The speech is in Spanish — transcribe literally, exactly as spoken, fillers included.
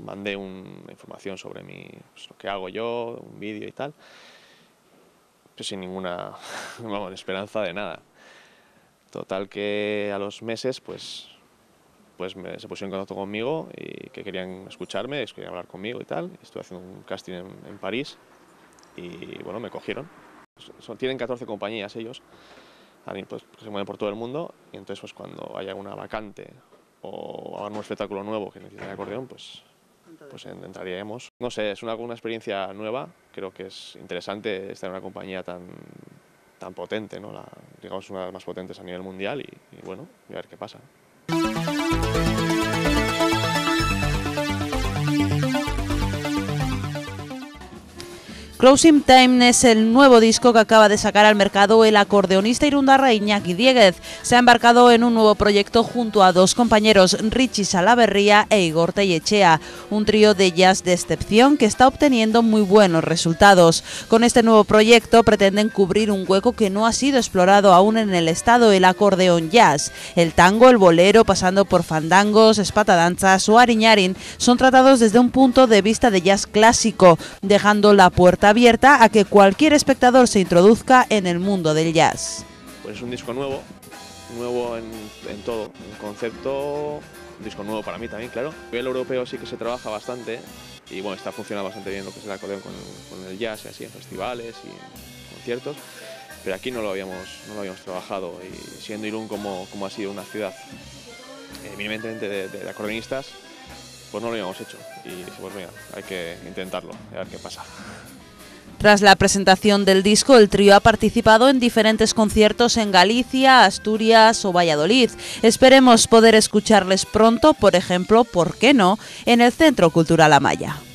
mandé una información sobre mi, pues, lo que hago yo, un vídeo y tal, pues sin ninguna vamos, esperanza de nada. Total que a los meses pues, pues me, se pusieron en contacto conmigo y que querían escucharme, querían hablar conmigo y tal. Estuve haciendo un casting en, en París y bueno, me cogieron. Son, tienen catorce compañías ellos, pues, que se mueven por todo el mundo, y entonces pues cuando haya una vacante o hagan un espectáculo nuevo que necesite acordeón, pues, pues entraríamos. No sé, es una, una experiencia nueva, creo que es interesante estar en una compañía tan, tan potente, ¿no? La, digamos una de las más potentes a nivel mundial y, y bueno, a ver qué pasa. Closing Time es el nuevo disco que acaba de sacar al mercado el acordeonista irundarra Iñaki Dieguez. Se ha embarcado en un nuevo proyecto junto a dos compañeros, Richie Salaverría e Igor Tellechea, un trío de jazz de excepción que está obteniendo muy buenos resultados. Con este nuevo proyecto pretenden cubrir un hueco que no ha sido explorado aún en el estado, el acordeón jazz. El tango, el bolero, pasando por fandangos, espatadanzas o ariñarín, son tratados desde un punto de vista de jazz clásico, dejando la puerta abierta a que cualquier espectador se introduzca en el mundo del jazz. Pues es un disco nuevo, nuevo en, en todo, en concepto, un disco nuevo para mí también, claro. A nivel europeo sí que se trabaja bastante y bueno, está funcionando bastante bien lo que es el acordeón con, con el jazz y así en festivales y en conciertos, pero aquí no lo habíamos, no lo habíamos trabajado y siendo Irún como, como ha sido una ciudad eminentemente de, de, de acordeonistas, pues no lo habíamos hecho y dije, pues mira, hay que intentarlo, a ver qué pasa. Tras la presentación del disco, el trío ha participado en diferentes conciertos en Galicia, Asturias o Valladolid. Esperemos poder escucharles pronto, por ejemplo, ¿por qué no?, en el Centro Cultural Amaya.